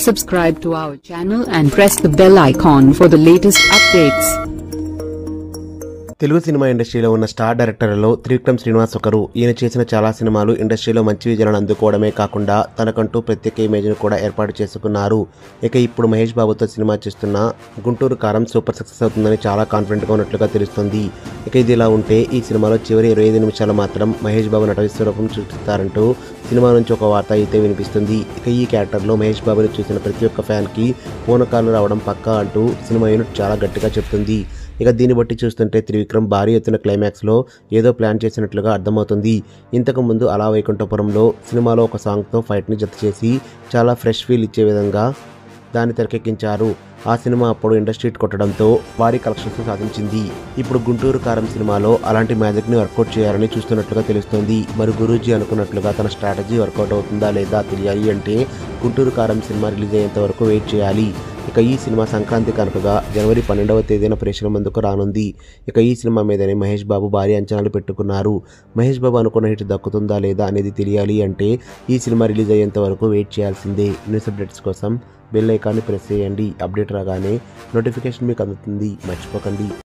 Subscribe to our channel and press the bell icon for the latest updates. Telugu cinema ఇండస్ట్రీలో ఉన్న star డైరెక్టర్లలో Trivikram Srinivas ఒకరు. ఈయన చేసిన చాలా సినిమాలు ఇండస్ట్రీలో మంచి విజయాలను అందుకోవడమే కాకుండా తనకంటూ ప్రత్యేక ఇమేజ్ను కూడా ఏర్పాటు చేసుకున్నారు. ఇక ఇప్పుడు మహేష్ బాబుతో సినిమా చేస్తున్న గుంటూరు కారం సూపర్ సక్సెస్ అవుతుందని చాలా కాన్ఫిడెంట్గా ఉన్నట్లుగా తెలుస్తుంది. ఇక ఇది ఇలా ఉంటే ఈ సినిమాలో చివరి 25 నిమిషాలు మాత్రం మహేష్ బాబు నట విశ్వరూపం చూపిస్తారంటూ సినిమా నుంచి ఒక వార్త అయితే వినిపిస్తుంది. ఇక ఈ క్యారెక్టర్లో మహేష్ బాబుని చూసిన ప్రతి ఒక్క ఫ్యాన్కి పూనకాలు రావడం పక్కా అంటూ సినిమా యూనిట్ చాలా గట్టిగా చెప్తుంది. ఇక దీన్ని బట్టి చూస్తుంటే త్రివిక్రమ్ భారీ ఎత్తున క్లైమాక్స్లో ఏదో ప్లాన్ చేసినట్లుగా అర్థమవుతుంది. ఇంతకుముందు అలా వైకుంఠపురంలో సినిమాలో ఒక సాంగ్తో ఫైట్ని జత చేసి చాలా ఫ్రెష్ ఫీల్ ఇచ్చే విధంగా దాన్ని తెరకెక్కించారు. ఆ సినిమా అప్పుడు ఇండస్ట్రీ కొట్టడంతో భారీ కలెక్షన్స్ సాధించింది. ఇప్పుడు గుంటూరు కారం సినిమాలో అలాంటి మ్యాజిక్ని వర్కౌట్ చేయాలని చూస్తున్నట్లుగా తెలుస్తోంది. మరి గురూజీ అనుకున్నట్లుగా తన స్ట్రాటజీ వర్కౌట్ అవుతుందా లేదా తెలియాలి అంటే గుంటూరు కారం సినిమా రిలీజ్ అయ్యేంత వరకు వెయిట్ చేయాలి. ఇక ఈ సినిమా సంక్రాంతి కనుకగా జనవరి 12వ తేదీన ప్రేక్షకుల ముందుకు రానుంది. ఇక ఈ సినిమా మీదనే మహేష్ బాబు భారీ అంచనాలు పెట్టుకున్నారు. మహేష్ బాబు అనుకున్న హిట్ దక్కుతుందా లేదా అనేది తెలియాలి అంటే ఈ సినిమా రిలీజ్ అయ్యేంత వరకు వెయిట్ చేయాల్సిందే. న్యూస్ అప్డేట్స్ కోసం బెల్ ఐకాన్ని ప్రెస్ చేయండి. అప్డేట్ రాగానే నోటిఫికేషన్ మీకు అందుతుంది. మర్చిపోకండి.